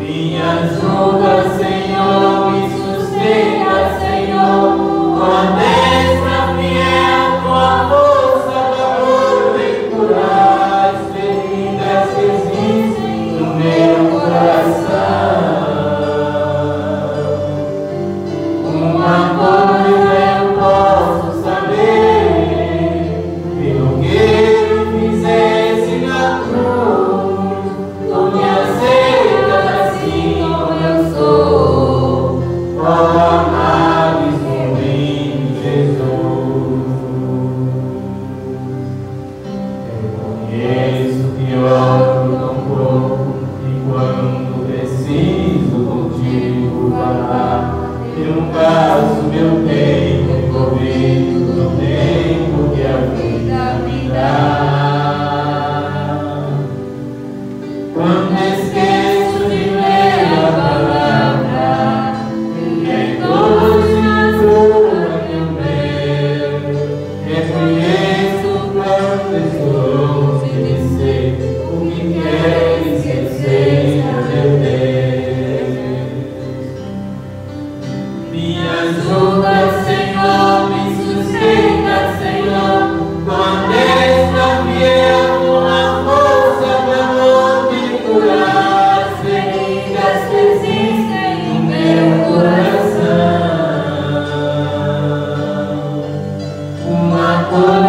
Me ajuda, Senhor, me sustenta, Senhor, com a destra fiel, com a força do amor, vem curar as feridas que existem no meu coração. Uma coisa eu posso saber, pelo que tu fizeste na cruz, tu me aceitas assim como eu sou, ó amado e sublime Jesus. Reconheço que oro tão pouco e quando preciso contigo falar, eu não gasto meu tempo envolvido no tempo que a vida me dá. Quando esqueço de ler a palavra, que é doce e pura meu Deus, reconheço quanto estou longe de ser o que queres que eu seja, meu Deus. Me ajuda, Senhor, me sustenta, Senhor, com a destra fiel, com a força do amor, me curar as feridas que existem no meu coração. Uma coisa